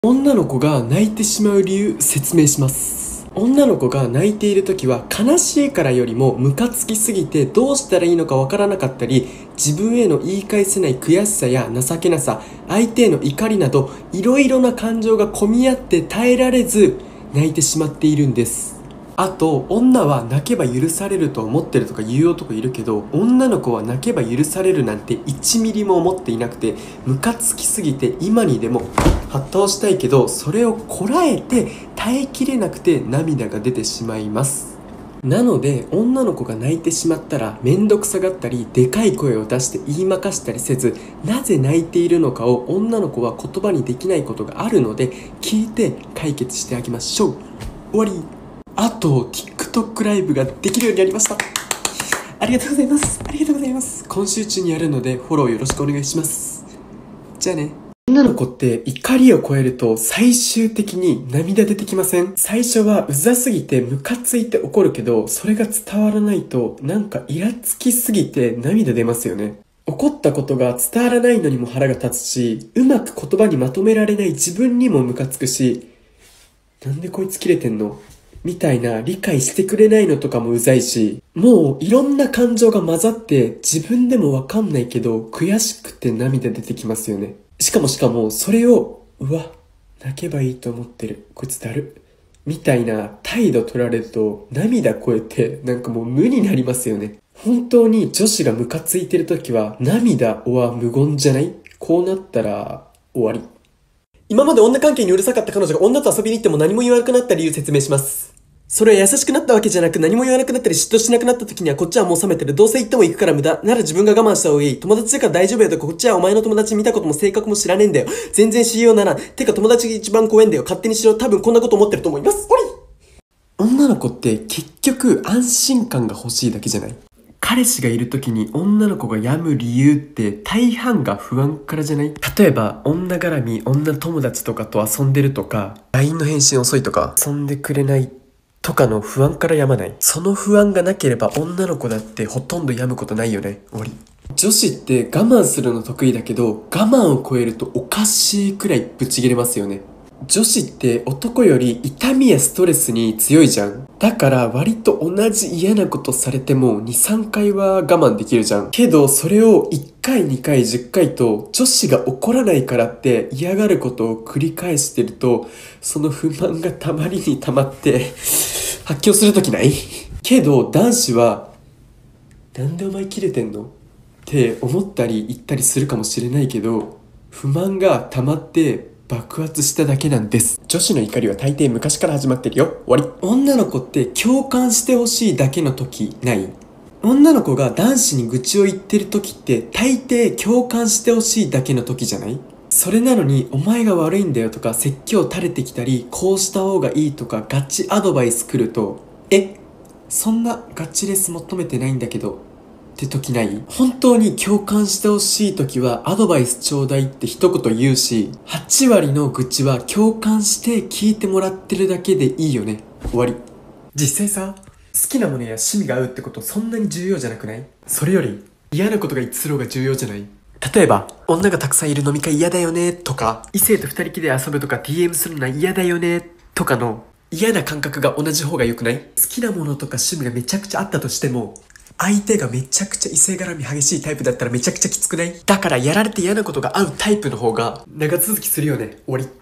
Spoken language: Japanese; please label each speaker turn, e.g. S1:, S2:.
S1: 女の子が泣いてしまう理由説明します。女の子が泣いている時は悲しいからよりもムカつきすぎてどうしたらいいのかわからなかったり、自分への言い返せない悔しさや情けなさ、相手への怒りなどいろいろな感情が込み合って耐えられず泣いてしまっているんです。あと、女は泣けば許されると思ってるとか言う男いるけど、女の子は泣けば許されるなんて1ミリも思っていなくて、ムカつきすぎて今にでも発倒したいけど、それをこらえて耐えきれなくて涙が出てしまいます。なので、女の子が泣いてしまったら面倒くさがったりでかい声を出して言いまかしたりせず、なぜ泣いているのかを女の子は言葉にできないことがあるので、聞いて解決してあげましょう。終わり。あと TikTok ライブができるようになりました。ありがとうございます。ありがとうございます。今週中にやるのでフォローよろしくお願いします。じゃあね。女の子って怒りを超えると最終的に涙出てきません？最初はうざすぎてムカついて怒るけど、それが伝わらないとなんかイラつきすぎて涙出ますよね。怒ったことが伝わらないのにも腹が立つし、うまく言葉にまとめられない自分にもムカつくし、なんでこいつキレてんの？みたいな理解してくれないのとかもうざいし、もういろんな感情が混ざって自分でもわかんないけど悔しくて涙出てきますよね。しかもそれを、うわ、泣けばいいと思ってる、こいつだるみたいな態度取られると涙超えてなんかもう無になりますよね。本当に女子がムカついてる時は涙は無言じゃない？こうなったら終わり。今まで女関係にうるさかった彼女が女と遊びに行っても何も言わなくなった理由説明します。それは優しくなったわけじゃなく、何も言わなくなったり嫉妬しなくなった時にはこっちはもう冷めてる。どうせ言っても行くから無駄。なら自分が我慢した方がいい。友達だから大丈夫やとか、こっちはお前の友達見たことも性格も知らねえんだよ。全然知りようならん。てか友達が一番怖えんだよ。勝手にしろ。多分こんなこと思ってると思います。女の子って結局安心感が欲しいだけじゃない？彼氏がいる時に女の子が病む理由って大半が不安からじゃない？例えば女絡み、女友達とかと遊んでるとか、 LINE の返信遅いとか、遊んでくれないとかの不安から病まない？その不安がなければ女の子だってほとんど病むことないよね。終わり。女子って我慢するの得意だけど、我慢を超えるとおかしいくらいブチ切れますよね。女子って男より痛みやストレスに強いじゃん。だから割と同じ嫌なことされても2、3回は我慢できるじゃん。けどそれを1回、2回、10回と女子が怒らないからって嫌がることを繰り返してると、その不満がたまりにたまって発狂するときない？けど男子はなんでお前キレてんの？って思ったり言ったりするかもしれないけど、不満が溜まって爆発しただけなんです。女子の怒りは大抵昔から始まってるよ。終わり。女の子って共感してほしいだけの時ない？女の子が男子に愚痴を言ってる時って大抵共感してほしいだけの時じゃない？それなのにお前が悪いんだよとか説教垂れてきたり、こうした方がいいとかガチアドバイス来ると、そんなガチレス求めてないんだけどって時ない？本当に共感してほしい時はアドバイスちょうだいって一言言うし、8割の愚痴は共感して聞いてもらってるだけでいいよね。終わり。実際さ、好きなものや趣味が合うってことそんなに重要じゃなくない？それより嫌なことが一致する方が重要じゃない？例えば女がたくさんいる飲み会嫌だよねとか、異性と二人きりで遊ぶとか DM するのは嫌だよねとかの嫌な感覚が同じ方が良くない？好きなものとか趣味がめちゃくちゃあったとしても、相手がめちゃくちゃ異性絡み激しいタイプだったらめちゃくちゃきつくない？だからやられて嫌なことが合うタイプの方が長続きするよね。終わり。